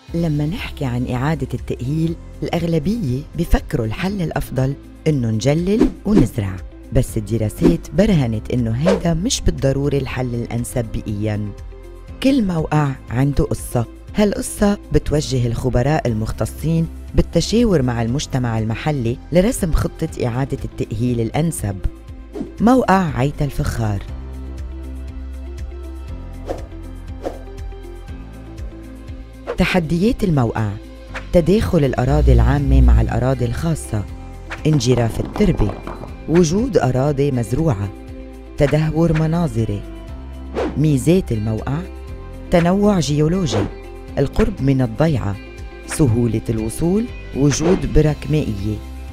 لما نحكي عن إعادة التأهيل الأغلبية بفكروا الحل الأفضل إنه نجلل ونزرع، بس الدراسات برهنت إنه هيدا مش بالضروري الحل الأنسب بيئياً. كل موقع عنده قصة، هالقصة بتوجه الخبراء المختصين بالتشاور مع المجتمع المحلي لرسم خطة إعادة التأهيل الأنسب. موقع عيتا الفخار. تحديات الموقع: تداخل الأراضي العامة مع الأراضي الخاصة، انجراف التربة، وجود أراضي مزروعة، تدهور مناظري. ميزات الموقع: تنوع جيولوجي، القرب من الضيعة، سهولة الوصول، وجود برك مائية.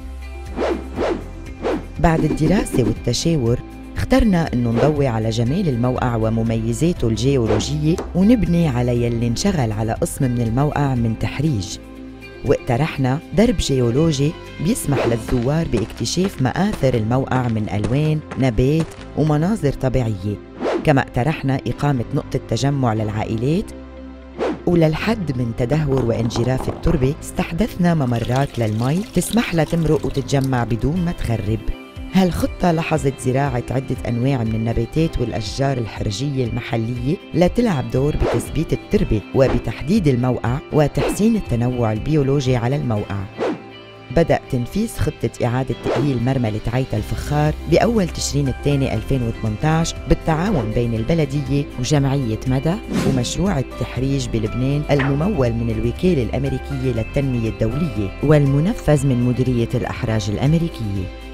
بعد الدراسة والتشاور اخترنا أنه نضوي على جمال الموقع ومميزاته الجيولوجية ونبني على يلي انشغل على قسم من الموقع من تحريج، واقترحنا درب جيولوجي بيسمح للزوار باكتشاف مآثر الموقع من ألوان، نبات، ومناظر طبيعية. كما اقترحنا إقامة نقطة تجمع للعائلات، وللحد من تدهور وانجراف التربة استحدثنا ممرات للمي تسمح لها تمرق وتتجمع بدون ما تخرب. هالخطة لاحظت زراعة عدة أنواع من النباتات والأشجار الحرجية المحلية لتلعب دور بتثبيت التربة وبتحديد الموقع وتحسين التنوع البيولوجي على الموقع. بدأ تنفيذ خطة إعادة تأهيل مرملة عيتا الفخار بأول تشرين الثاني 2018 بالتعاون بين البلدية وجمعية مدا ومشروع التحريج بلبنان الممول من الوكالة الأمريكية للتنمية الدولية والمنفذ من مديرية الأحراج الأمريكية.